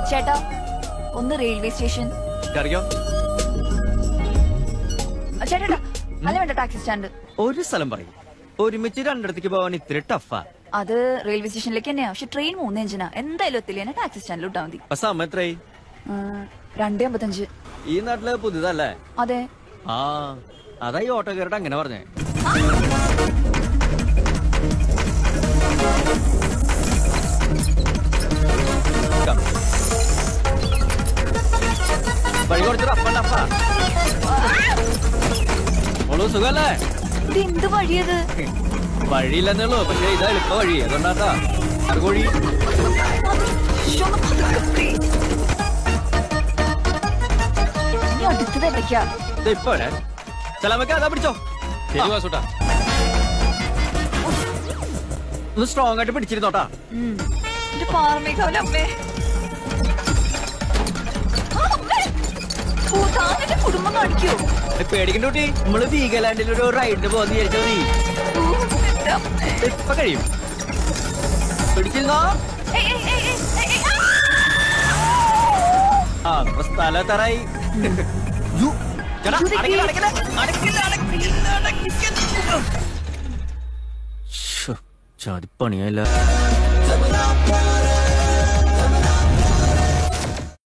ചേട്ടാ ഒന്ന് railway station. ചേട്ടാ അല്ല വേണ്ട ടാക്സി സ്റ്റാൻഡ്. ഒരു സ്ഥലം പറയും. ഒരുമിച്ച് രണ്ടിടത്തേക്ക് പോകാൻ ഇത്തിരി ടഫാ. അത് റെയിൽവേ സ്റ്റേഷനിലേക്ക് തന്നെയാ. പക്ഷെ ട്രെയിൻ 3 എഞ്ചിനാ. എന്തായാലും എത്തില്ല. ടാക്സി സ്റ്റാൻഡിൽ ഇട്ടാ മതി. സമയം എത്രയായി? 2:55. ഈ നാട്ടില് പുതിയതല്ലേ? അതെ. ആ അതാ ഈ ഓട്ടോക്കാരുടെ അങ്ങനെ പറഞ്ഞേ. വഴി കുറച്ച് റഫാ. സുഖല്ലേ? ഇത് എന്ത് വഴിയത്? വഴിയില്ലെന്നുള്ളൂ, പക്ഷെ ഇതാ എളുപ്പ വഴി. അതുകൊണ്ടാട്ടാ അത് കോഴി. ഇപ്പോഴേ സ്ഥലമൊക്കെ അതാ പിടിച്ചോ. ശരി വാസൂട്ടാ, ഒന്ന് സ്ട്രോങ് ആയിട്ട് പിടിച്ചിരുന്നോട്ടാ. കുടുംബം കാണിക്കോ? പേടിക്കണ്ട കുട്ടി, നമ്മള് വീഗലാൻഡിൽ ഒരു റൈഡിന് പോകാന്ന് വിചാരിച്ചാ മതി. ഇപ്പൊ കഴിയും. പിടിച്ചിരുന്നോ? ആ സ്ഥലത്തറായി. ചതിപ്പണിയല്ല.